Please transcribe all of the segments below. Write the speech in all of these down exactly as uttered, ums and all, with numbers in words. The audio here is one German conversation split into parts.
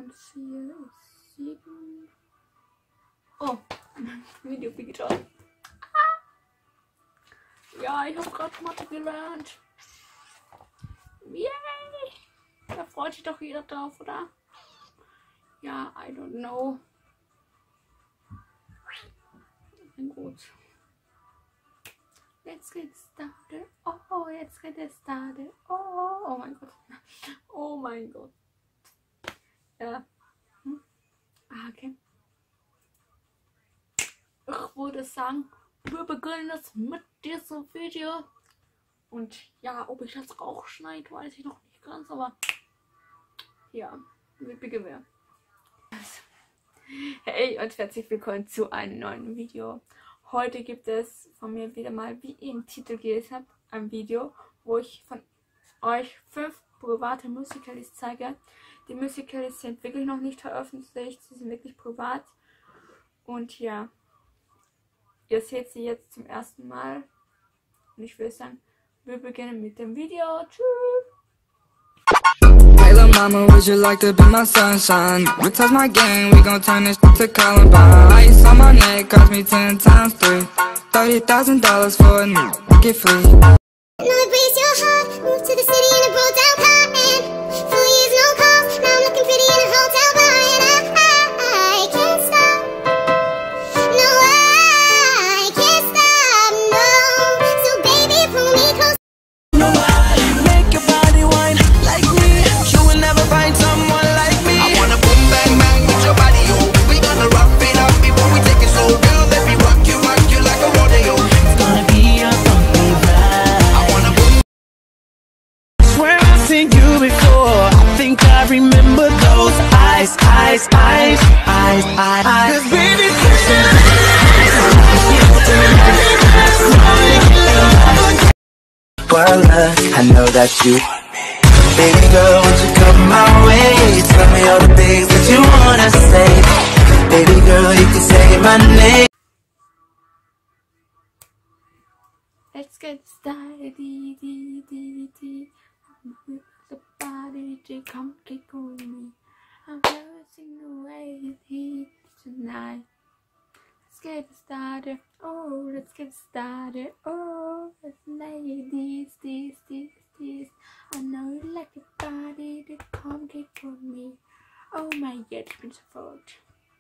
das hier ist sieben. Oh, Video getan. Ja, ich habe gerade Mathe gelernt. Yay! Da freut sich doch jeder drauf, oder? Ja, I don't know. Gut. Let's get started. Oh, let's get it started. Oh, oh mein Gott. Oh mein Gott. Ja. Hm. Ah, okay. Ich würde sagen, wir beginnen jetzt mit diesem Video. Und ja, ob ich das rausschneide, weiß ich noch nicht ganz, aber ja, wir beginnen. Hey und herzlich willkommen zu einem neuen Video. Heute gibt es von mir wieder mal, wie ihr im Titel gelesen habt, ein Video, wo ich von euch fünf private Musicals zeige. Die Musicals sind wirklich noch nicht veröffentlicht, sie sind wirklich privat. Und ja, ihr seht sie jetzt zum ersten Mal. Und ich würde sagen, wir beginnen mit dem Video. Tschüss! Hey little mama, would you like to be my sunshine? We touch my game, we gon' turn this to Columbine. Ice on my neck, cost me ten times three. Thirty thousand dollars for a new get free. No, it breaks your heart. Moved to the city and it broke down cotton. Four years, no calls. Now I'm looking pretty in a hotel bar. And I, I, I can't stop. No, I can't stop. No. So baby, pull me close. Nobody make your body wine like me. You will never find someone like me. I wanna boom bang bang with your body, yo. We gonna rock it up before we take it slow. Girl, let me rock you, rock you like a rodeo. It's gonna be a funky ride. I wanna boom. Swear I've seen you before. I think I remember those eyes, eyes, eyes, eyes, eyes, eyes. 'Cause baby, well, uh, I know that you want me. Baby girl, won't you come my way? Tell me all the things that you wanna say. Baby girl, you can say my name. Let's get started. Dee, dee, dee, dee. The body to come kick on me. I'm dancing away here tonight. Let's get started. Oh, let's get started. Oh, let's ladies, this, this, this. I know you like the body to come kick on me. Oh mein Gott, ich bin so verrückt.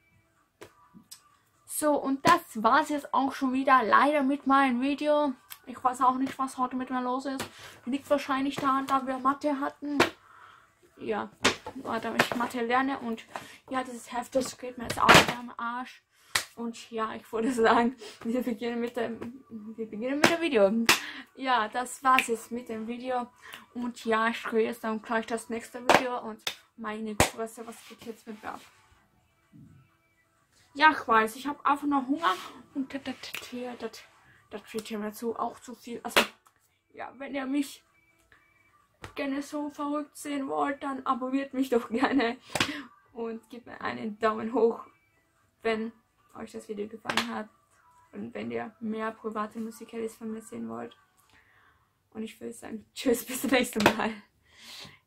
So, und das war's jetzt auch schon wieder leider mit meinem Video. Ich weiß auch nicht, was heute mit mir los ist. Liegt wahrscheinlich daran, da wir Mathe hatten. Ja, da ich Mathe lerne und ja, dieses Heft, das geht mir jetzt auch wieder am Arsch. Und ja, ich würde sagen, wir beginnen mit dem, wir beginnen mit dem Video. Ja, das war's jetzt mit dem Video. Und ja, ich drehe jetzt dann gleich das nächste Video und meine Größe, was geht jetzt mit mir ab? Ja, ich weiß, ich habe einfach noch Hunger und das, das, das, das führt hier mir zu, auch zu viel. Also, ja, wenn ihr mich gerne so verrückt sehen wollt, dann abonniert mich doch gerne und gebt mir einen Daumen hoch, wenn euch das Video gefallen hat und wenn ihr mehr private Musicals von mir sehen wollt. Und ich würde sagen, tschüss, bis zum nächsten Mal.